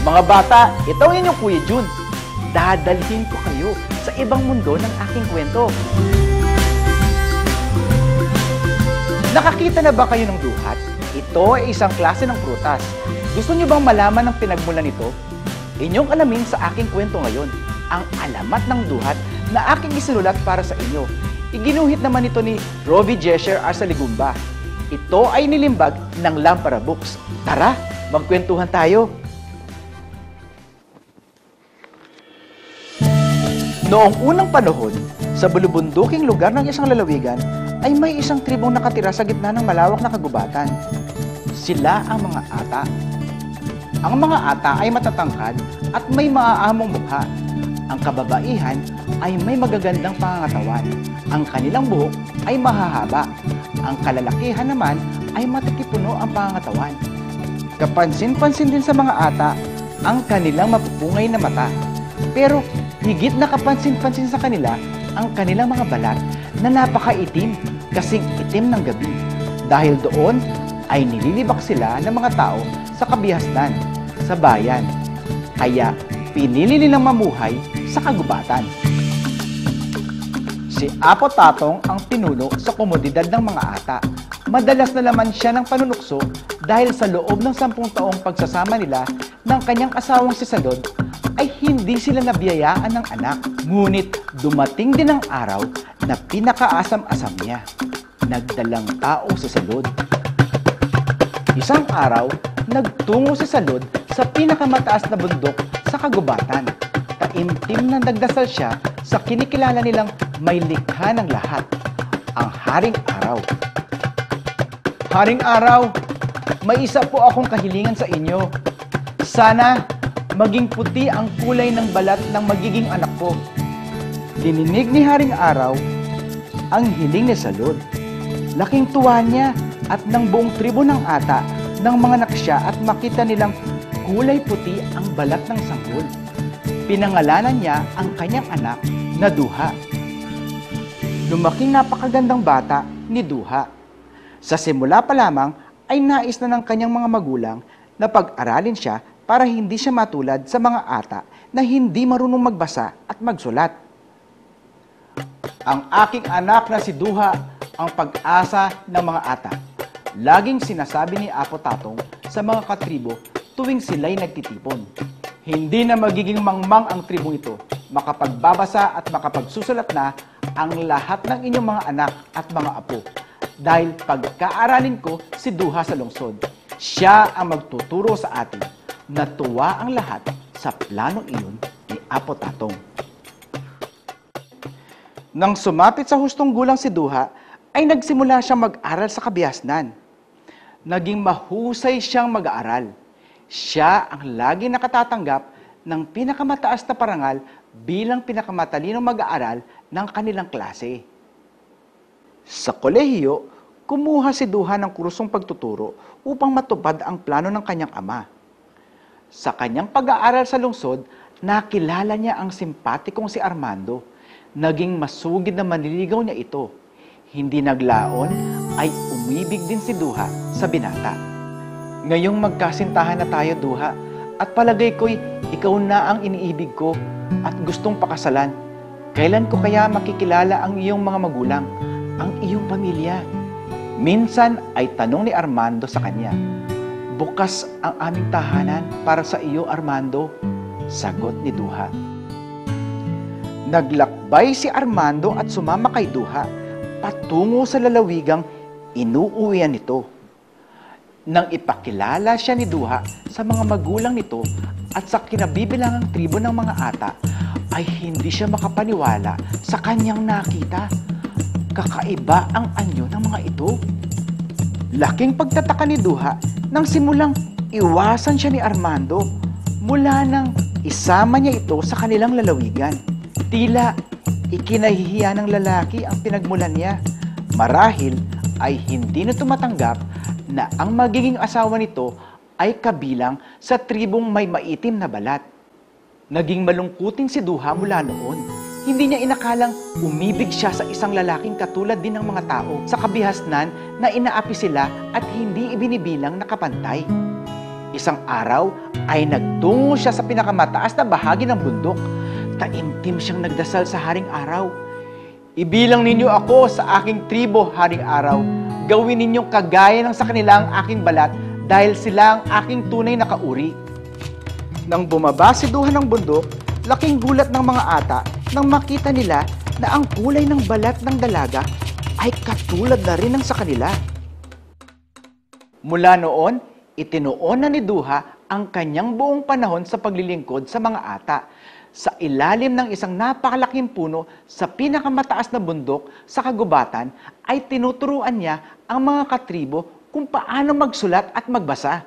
Mga bata, ito ang inyong Kuya Jun. Dadalhin ko kayo sa ibang mundo ng aking kwento. Nakakita na ba kayo ng duhat? Ito ay isang klase ng prutas. Gusto niyo bang malaman ang pinagmulan nito? Inyong alamin sa aking kwento ngayon, ang alamat ng duhat na aking isinulat para sa inyo. Iginuhit naman ito ni Rovi Jesher Arsaligumba. Ito ay nilimbag ng Lampara Books. Tara, magkwentuhan tayo. Noong unang panahon, sa bulubunduking lugar ng isang lalawigan, ay may isang tribong nakatira sa gitna ng malawak na kagubatan. Sila ang mga ata. Ang mga ata ay matatangkad at may maaamong mukha. Ang kababaihan ay may magagandang pangangatawan. Ang kanilang buhok ay mahahaba. Ang kalalakihan naman ay matikipuno ang pangangatawan. Kapansin-pansin din sa mga ata ang kanilang mapupungay na mata. Pero higit na kapansin-pansin sa kanila ang kanilang mga balat na napakaitim, kasing itim ng gabi. Dahil doon ay nililibak sila ng mga tao sa kabihasnan, sa bayan. Kaya pinili nilang mamuhay sa kagubatan. Si Apo Tatong ang pinuno sa komunidad ng mga ata. Madalas na laman siya ng panunukso dahil sa loob ng 10 taong pagsasama nila ng kanyang asawang si Salud ay hindi sila nabiyayaan ng anak. Ngunit dumating din ang araw na pinakaasam-asam niya. Nagdalang tao si Salud. Isang araw, nagtungo si Salud sa pinakamataas na bundok sa kagubatan. Taimtim na nagdasal siya sa kinikilala nilang may likha ng lahat, ang Haring Araw. Haring Araw, may isa po akong kahilingan sa inyo. Sana maging puti ang kulay ng balat ng magiging anak ko. Dininig ni Haring Araw ang hiling ni Salud. Laking tuwa niya at ng buong tribo ng ata ng mga naksya at makita nilang kulay puti ang balat ng sanggol. Pinangalanan niya ang kanyang anak na Duha. Lumaking napakagandang bata ni Duha. Sa simula pa lamang ay nais na ng kanyang mga magulang na pag-aralin siya para hindi siya matulad sa mga ata na hindi marunong magbasa at magsulat. Ang aking anak na si Duha ang pag-asa ng mga ata. Laging sinasabi ni Apo Tatong sa mga katribo tuwing sila'y nagtitipon. Hindi na magiging mangmang ang tribong ito. Makapagbabasa at makapagsusulat na ang lahat ng inyong mga anak at mga apo. Dahil pagkaaralin ko si Duha sa lungsod. Siya ang magtuturo sa atin. Natuwa ang lahat sa planong iyon ni Apo Tatong. Nang sumapit sa hustong gulang si Duha, ay nagsimula siyang mag-aral sa kabihasnan. Naging mahusay siyang mag-aaral. Siya ang lagi nakatatanggap ng pinakamataas na parangal bilang pinakamatalinong mag-aaral ng kanilang klase. Sa kolehiyo, kumuha si Duha ng kursong pagtuturo upang matupad ang plano ng kanyang ama. Sa kanyang pag-aaral sa lungsod, nakilala niya ang simpatikong si Armando. Naging masugid na manliligaw niya ito. Hindi naglaon ay umibig din si Duha sa binata. Ngayong magkasintahan na tayo, Duha, at palagay ko'y ikaw na ang iniibig ko at gustong pakasalan. Kailan ko kaya makikilala ang iyong mga magulang, ang iyong pamilya? Minsan ay tanong ni Armando sa kanya, "Bukas ang aming tahanan para sa iyo, Armando," sagot ni Duha. Naglakbay si Armando at sumama kay Duha patungo sa lalawigang inuuwian nito. Nang ipakilala siya ni Duha sa mga magulang nito at sa kinabibilangang tribo ng mga ata, ay hindi siya makapaniwala sa kanyang nakita. Kakaiba ang anyo ng mga ito. Laking pagtataka ni Duha nang simulang iwasan siya ni Armando mula nang isama niya ito sa kanilang lalawigan. Tila ikinahihiya ng lalaki ang pinagmulan niya. Marahil ay hindi na tumatanggap na ang magiging asawa nito ay kabilang sa tribong may maitim na balat. Naging malungkuting si Duha mula noon. Hindi niya inakalang umibig siya sa isang lalaking katulad din ng mga tao sa kabihasnan na inaapi sila at hindi ibinibilang na kapantay. Isang araw ay nagtungo siya sa pinakamataas na bahagi ng bundok. Taimtim siyang nagdasal sa Haring Araw. Ibilang ninyo ako sa aking tribo, Haring Araw. Gawin ninyong kagaya ng sa kanila ang aking balat dahil sila ang aking tunay na kauri. Nang bumaba si Duha ng bundok, laking gulat ng mga ata nang makita nila na ang kulay ng balat ng dalaga ay katulad na rin ng sa kanila. Mula noon, itinuon na ni Duha ang kanyang buong panahon sa paglilingkod sa mga ata sa ilalim ng isang napakalaking puno sa pinakamataas na bundok sa kagubatan ay tinuturuan niya ang mga katribo kung paano magsulat at magbasa.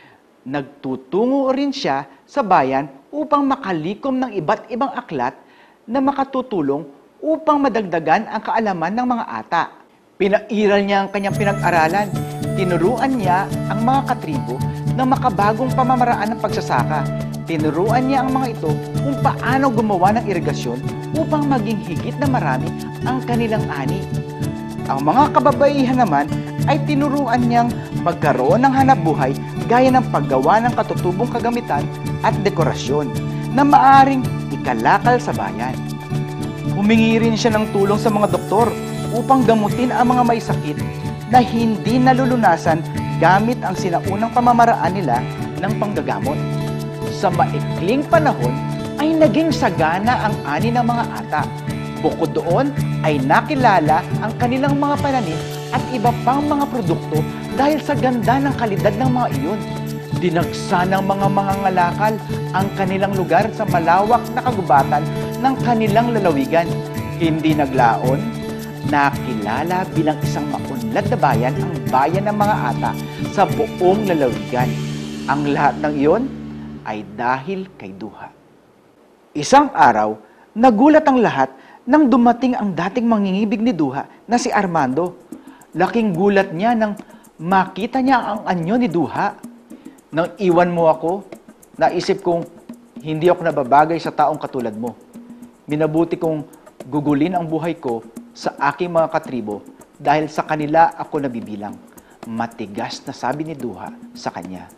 Nagtutungo rin siya sa bayan upang makalikom ng iba't ibang aklat na makatutulong upang madagdagan ang kaalaman ng mga ata. Pinairal niya ang kanyang pinag-aralan. Tinuruan niya ang mga katribo ng makabagong pamamaraan ng pagsasaka. Tinuruan niya ang mga ito kung paano gumawa ng irigasyon upang maging higit na marami ang kanilang ani. Ang mga kababaihan naman ay tinuruan niyang magkaroon ng hanapbuhay gaya ng paggawa ng katutubong kagamitan at dekorasyon na maaring ikalakal sa bayan. Humingi rin siya ng tulong sa mga doktor upang gamutin ang mga may sakit na hindi nalulunasan gamit ang sinaunang pamamaraan nila ng panggagamot. Sa maikling panahon ay naging sagana ang ani ng mga ata. Bukod doon ay nakilala ang kanilang mga pananim at iba pang mga produkto dahil sa ganda ng kalidad ng mga iyon. Dinagsa ng mga mangangalakal ang kanilang lugar sa malawak na kagubatan ng kanilang lalawigan. Hindi naglaon, nakilala bilang isang maunlad na bayan ang bayan ng mga ata sa buong lalawigan. Ang lahat ng iyon ay dahil kay Duha. Isang araw, nagulat ang lahat nang dumating ang dating mangingibig ni Duha na si Armando. Laking gulat niya nang makita niya ang anyo ni Duha. Nang iwan mo ako, naisip kong hindi ako nababagay sa taong katulad mo. Minabuti kong gugulin ang buhay ko sa aking mga katribo dahil sa kanila ako nabibilang. Matigas na sabi ni Duha sa kanya.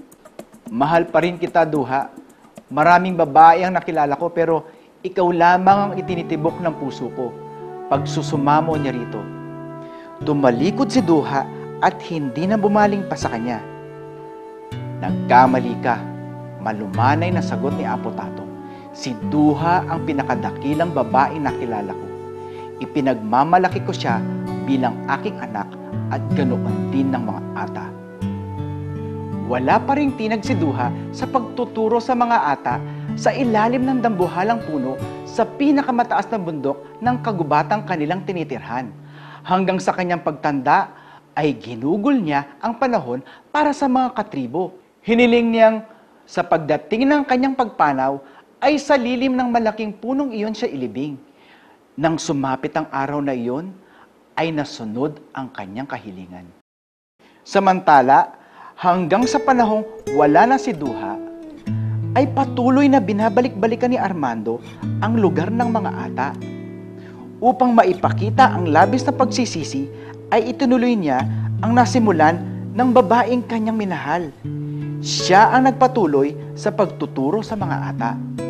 Mahal pa rin kita, Duha. Maraming babae ang nakilala ko pero ikaw lamang ang itinitibok ng puso ko. Pagsusumamo niya rito. Tumalikod si Duha at hindi na bumaling pa sa kanya. Nagkamali ka. Malumanay na sagot ni Apo Tatong. Si Duha ang pinakadakilang babaeng nakilala ko. Ipinagmamalaki ko siya bilang aking anak at ganoon din ng mga ata. Wala pa ring tinag si Duha sa pagtuturo sa mga ata sa ilalim ng dambuhalang puno sa pinakamataas na bundok ng kagubatang kanilang tinitirhan. Hanggang sa kanyang pagtanda ay ginugol niya ang panahon para sa mga katribo. Hiniling niyang sa pagdating ng kanyang pagpanaw ay sa lilim ng malaking punong iyon siya ilibing. Nang sumapit ang araw na iyon, ay nasunod ang kanyang kahilingan. Samantala, hanggang sa panahong wala na si Duha, ay patuloy na binabalik-balikan ni Armando ang lugar ng mga ata. Upang maipakita ang labis na pagsisisi, ay itinuloy niya ang nasimulan ng babaeng kanyang minahal. Siya ang nagpatuloy sa pagtuturo sa mga ata.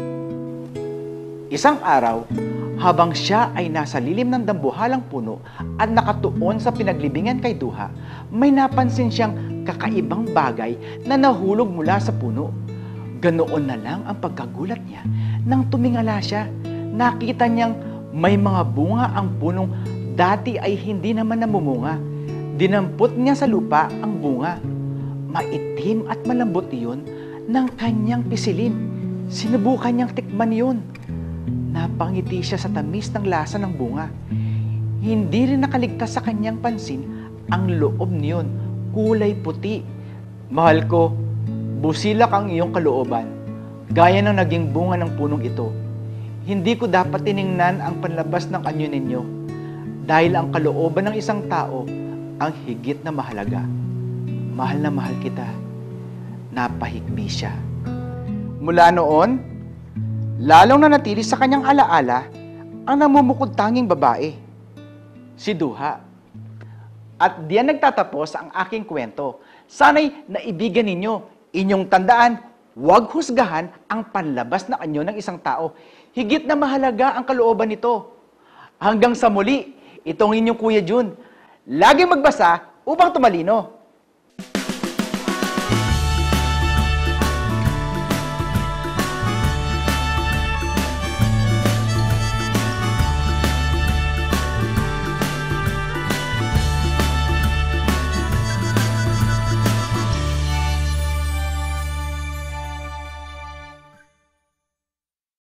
Isang araw, habang siya ay nasa lilim ng dambuhalang puno at nakatuon sa pinaglibingan kay Duha, may napansin siyang kakaibang bagay na nahulog mula sa puno. Ganoon na lang ang pagkagulat niya nang tumingala siya. Nakita niyang may mga bunga ang punong dati ay hindi naman namumunga. Dinampot niya sa lupa ang bunga. Maitim at malambot iyon ng kanyang pisilin. Sinubukan niyang tikman iyon. Napangiti siya sa tamis ng lasa ng bunga. Hindi rin nakaligtas sa kanyang pansin ang loob niyon, kulay puti. Mahal ko, busilak ang iyong kalooban, gaya ng naging bunga ng punong ito. Hindi ko dapat tiningnan ang panlabas ng anyo ninyo, dahil ang kalooban ng isang tao ang higit na mahalaga. Mahal na mahal kita. Napahikbi siya. Mula noon, lalong nanatili sa kanyang alaala ang namumukod tanging babae, si Duha. At diyan nagtatapos ang aking kwento. Sana'y naibigan ninyo, Inyong tandaan, huwag husgahan ang panlabas na anyo ng isang tao. Higit na mahalaga ang kalooban nito. Hanggang sa muli, itong inyong Kuya Jun. Lagi magbasa upang tumalino.